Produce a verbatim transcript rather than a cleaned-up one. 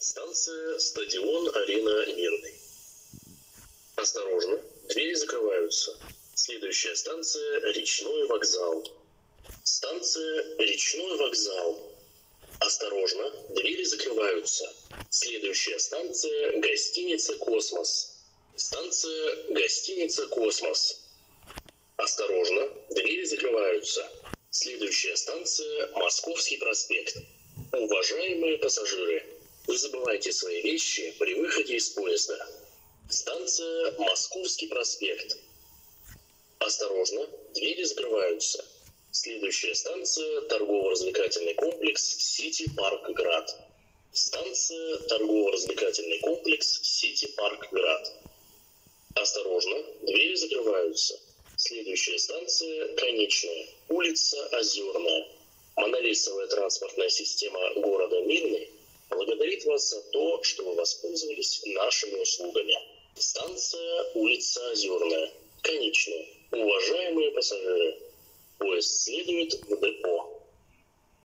Станция «Стадион Арена Мирный». Осторожно, двери закрываются. Следующая станция «Речной вокзал». Станция «Речной вокзал». Осторожно, двери закрываются. Следующая станция «Гостиница Космос». Станция «Гостиница Космос». Осторожно, двери закрываются. Следующая станция «Московский проспект». Уважаемые пассажиры, не забывайте свои вещи при выходе из поезда. Станция «Московский проспект». Осторожно, двери закрываются. Следующая станция торгово-развлекательный комплекс «Сити Парк Град». Станция торгово-развлекательный комплекс «Сити Парк Град». Осторожно, двери закрываются. Следующая станция «Конечная», улица Озерная. Монорельсовая транспортная система города Мирный благодарит вас за то, что вы воспользовались нашими услугами. Станция улица Озерная. Конечная. Уважаемые пассажиры, поезд следует в депо.